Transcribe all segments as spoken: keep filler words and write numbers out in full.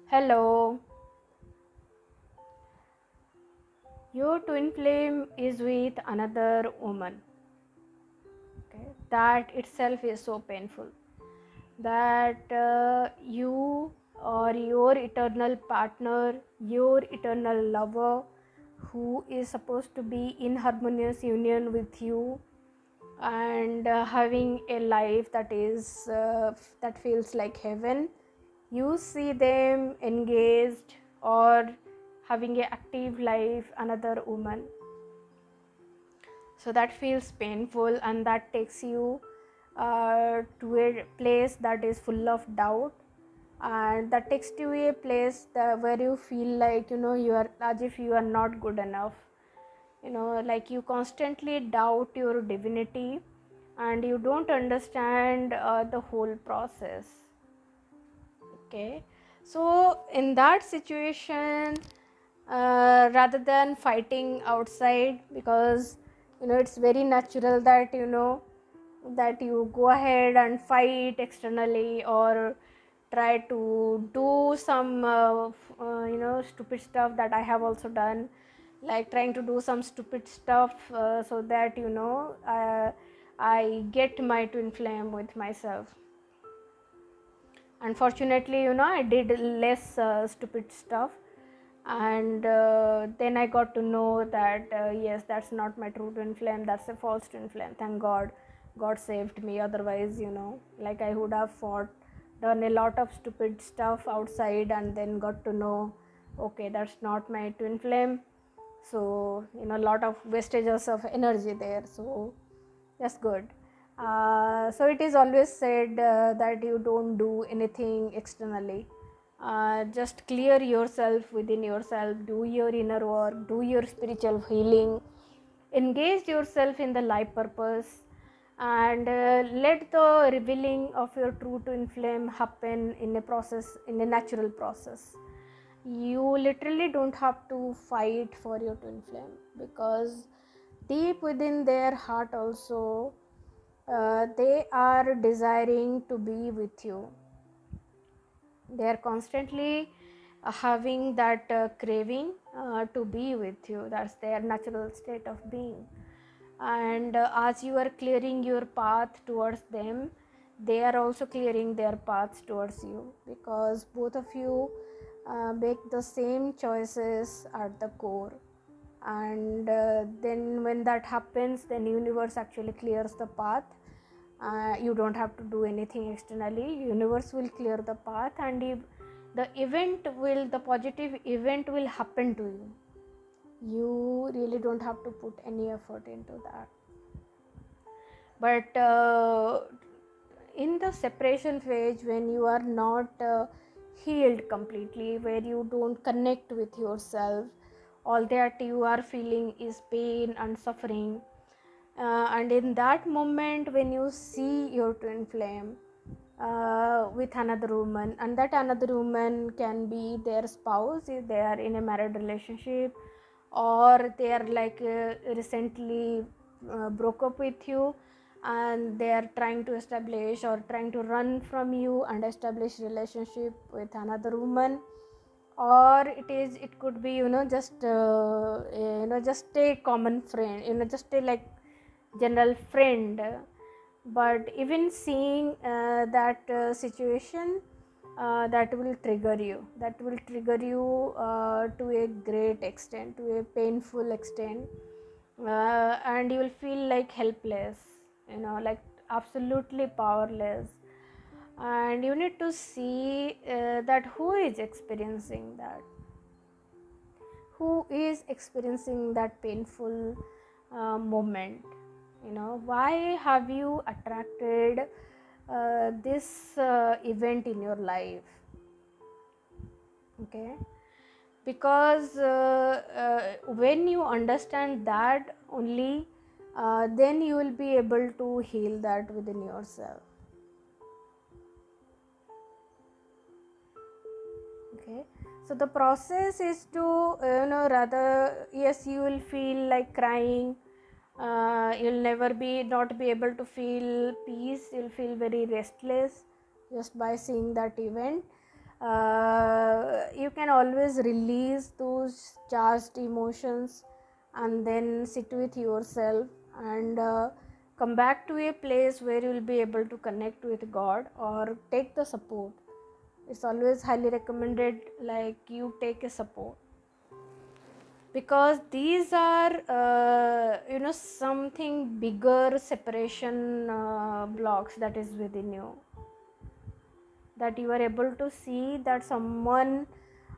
Hello, your twin flame is with another woman. Okay, that itself is so painful. That uh, you or your eternal partner, your eternal lover, who is supposed to be in harmonious union with you and uh, having a life that is uh, that feels like heaven, you see them engaged or having an active life another woman. So that feels painful, and that takes you uh, to a place that is full of doubt, and that takes you to a place that, where you feel like you know you are as if you are not good enough, you know like you constantly doubt your divinity and you don't understand uh, the whole process. Okay, so in that situation, uh, rather than fighting outside, because you know it's very natural that you know that you go ahead and fight externally or try to do some uh, uh, you know stupid stuff that I have also done, like trying to do some stupid stuff uh, so that you know uh, I get my twin flame with myself. Unfortunately, you know I did less uh, stupid stuff, and uh, then I got to know that uh, yes, that's not my true twin flame, that's a false twin flame. Thank god, god saved me. Otherwise, you know like I would have fought, done a lot of stupid stuff outside, and then got to know, okay, that's not my twin flame. So you know a lot of wastages of energy there, so that's good. Uh, so it is always said uh, that you don't do anything externally. Uh, just clear yourself within yourself, do your inner work, do your spiritual healing, engage yourself in the life purpose, and uh, let the revealing of your true twin flame happen in a process, in a natural process. You literally don't have to fight for your twin flame, because deep within their heart also uh, they are desiring to be with you. They are constantly uh, having that uh, craving uh, to be with you. That's their natural state of being. And uh, as you are clearing your path towards them, they are also clearing their paths towards you, because both of you uh, make the same choices at the core. And uh, then when that happens, then universe actually clears the path. Uh, you don't have to do anything externally, universe will clear the path, and if the event will the positive event will happen to you. You really don't have to put any effort into that. But uh, in the separation phase, when you are not uh, healed completely, where you don't connect with yourself, all that you are feeling is pain and suffering. Uh, and in that moment, when you see your twin flame uh, with another woman, and that another woman can be their spouse if they are in a married relationship, or they are like uh, recently uh, broke up with you and they are trying to establish or trying to run from you and establish relationship with another woman. Or it is it could be you know just uh, you know just a common friend, you know just a like general friend. But even seeing uh, that uh, situation, uh, that will trigger you, that will trigger you uh, to a great extent, to a painful extent. Uh, and you will feel like helpless, you know like absolutely powerless. And you need to see uh, that who is experiencing that, who is experiencing that painful uh, moment. You know why have you attracted uh, this uh, event in your life? Okay, because uh, uh, when you understand that only, uh, then you will be able to heal that within yourself. Okay, so the process is to uh, you know rather, yes, you will feel like crying, uh, you'll never be not be able to feel peace, you'll feel very restless just by seeing that event. Uh, can always release those charged emotions and then sit with yourself and uh, come back to a place where you will be able to connect with God or take the support. It's always highly recommended, like, you take a support, because these are uh, you know something bigger separation uh, blocks that is within you, that you are able to see that someone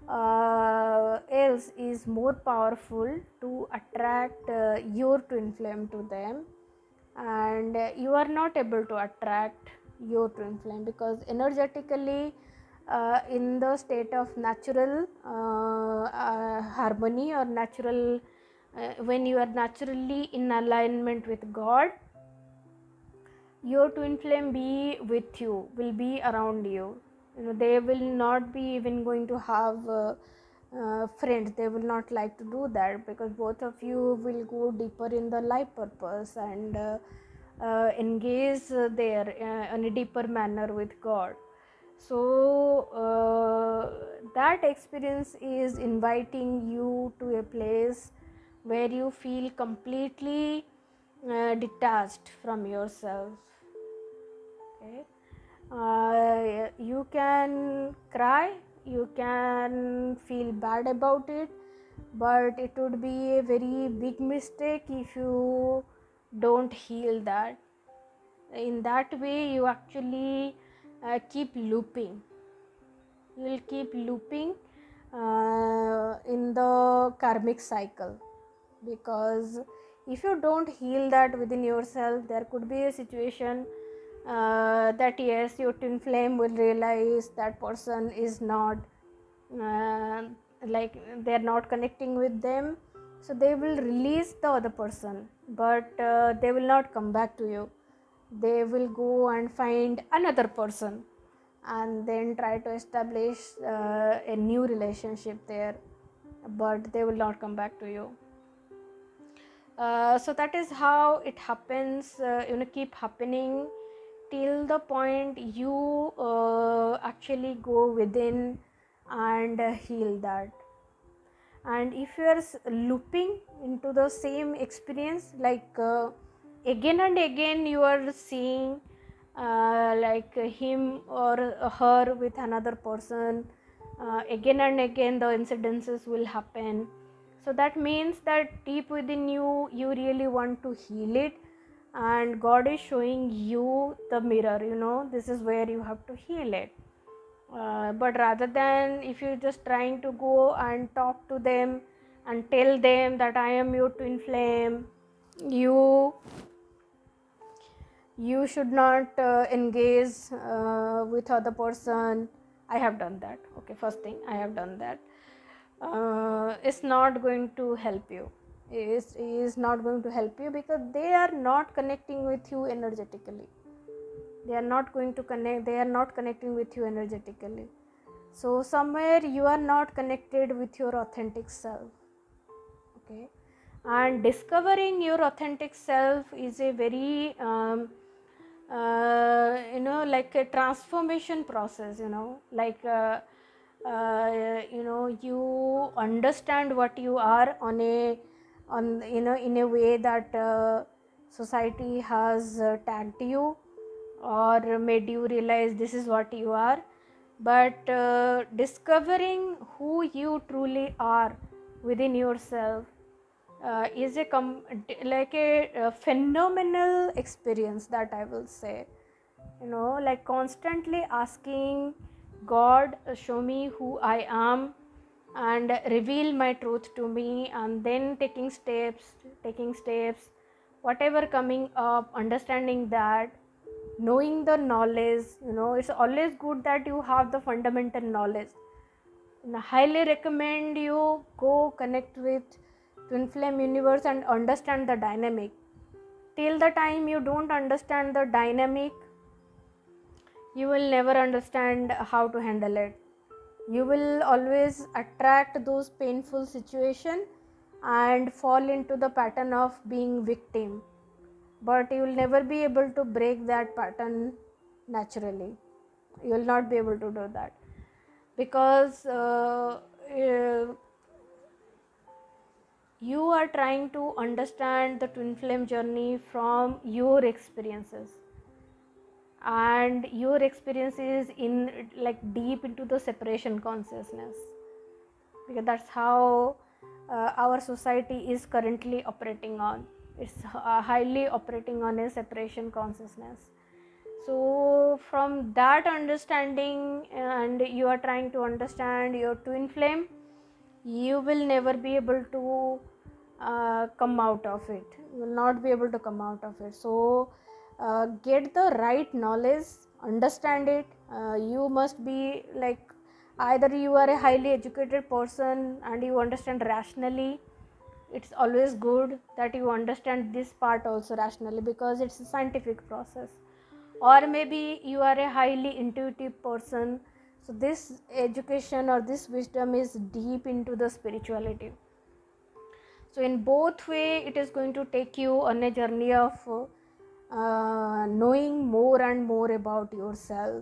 uh, else is more powerful to attract uh, your twin flame to them, and uh, you are not able to attract your twin flame because energetically uh, in the state of natural uh, uh, harmony or natural uh, when you are naturally in alignment with God, your twin flame be with you, will be around you. You know, they will not be even going to have uh, uh, friends. They will not like to do that, because both of you will go deeper in the life purpose and uh, uh, engage uh, there uh, in a deeper manner with God. So uh, that experience is inviting you to a place where you feel completely uh, detached from yourself. Okay. Uh, you can cry, you can feel bad about it, but it would be a very big mistake if you don't heal that. In that way, you actually uh, keep looping. You will keep looping uh, in the karmic cycle, because if you don't heal that within yourself, there could be a situation uh, that yes, your twin flame will realize that person is not uh, like they are not connecting with them, so they will release the other person, but uh, they will not come back to you. They will go and find another person and then try to establish uh, a new relationship there, but they will not come back to you. Uh, so that is how it happens, uh, you know keep happening till the point you uh, actually go within and uh, heal that. And if you are looping into the same experience, like uh, again and again you are seeing uh, like him or her with another person, uh, again and again the incidences will happen, so that means that deep within you, you really want to heal it, and God is showing you the mirror, you know this is where you have to heal it. Uh, but rather than if you're just trying to go and talk to them and tell them that I am your twin flame, you you should not uh, engage uh, with other person. I have done that. Okay, first thing, I have done that. Uh, it's not going to help you. Is is not going to help you, because they are not connecting with you energetically. They are not going to connect. They are not connecting with you energetically. So somewhere you are not connected with your authentic self. Okay, and discovering your authentic self is a very um, uh, you know like a transformation process, you know like uh, uh, you know you understand what you are on a on you know in a way that uh, society has uh, tagged you or made you realize this is what you are. But uh, discovering who you truly are within yourself uh, is a com- like a, a phenomenal experience, that I will say. You know like constantly asking God, uh, show me who I am and reveal my truth to me, and then taking steps taking steps whatever coming up, understanding that, knowing the knowledge. You know it's always good that you have the fundamental knowledge. And I highly recommend you go connect with twin flame universe and understand the dynamic. Till the time you don't understand the dynamic, you will never understand how to handle it. You will always attract those painful situations and fall into the pattern of being victim, but you will never be able to break that pattern naturally. You will not be able to do that, because uh, uh, you are trying to understand the twin flame journey from your experiences, and your experience is in like deep into the separation consciousness, because that's how uh, our society is currently operating on. It's uh, highly operating on a separation consciousness. So from that understanding, and you are trying to understand your twin flame, you will never be able to uh, come out of it. You will not be able to come out of it. So uh, get the right knowledge, understand it. Uh, you must be like, either you are a highly educated person and you understand rationally. It's always good that you understand this part also rationally, because it's a scientific process. Or maybe you are a highly intuitive person, so this education or this wisdom is deep into the spirituality. So in both way, it is going to take you on a journey of uh, knowing more and more about yourself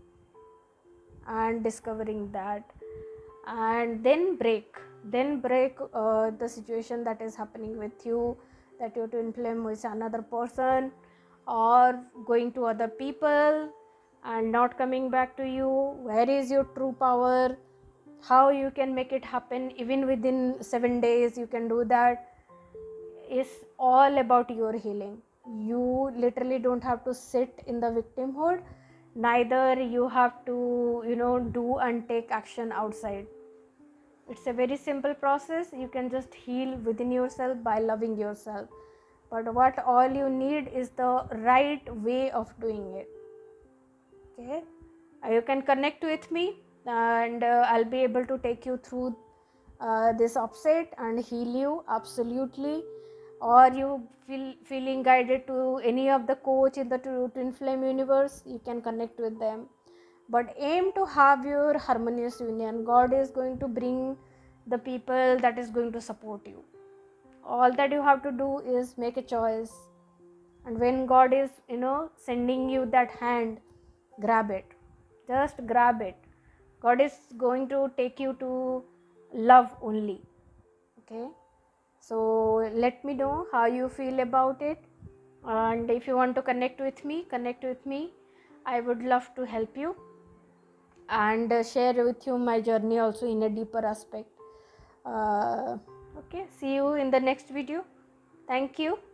and discovering that, and then break then break uh, the situation that is happening with you, that your twin flame is another person or going to other people and not coming back to you. Where is your true power? How you can make it happen even within seven days? You can do that. Is all about your healing. You literally don't have to sit in the victimhood, neither you have to, you know, do and take action outside. It's a very simple process. You can just heal within yourself by loving yourself. But what all you need is the right way of doing it. Okay, uh, you can connect with me, and uh, I'll be able to take you through uh, this upset and heal you absolutely. Or you feel feeling guided to any of the coach in the twin flame universe, you can connect with them. But aim to have your harmonious union. God is going to bring the people that is going to support you. All that you have to do is make a choice, and when God is, you know, sending you that hand, grab it. Just grab it. God is going to take you to love only. Okay, so let me know how you feel about it, and if you want to connect with me, connect with me. I would love to help you and uh, share with you my journey also in a deeper aspect. Uh, okay, see you in the next video. Thank you.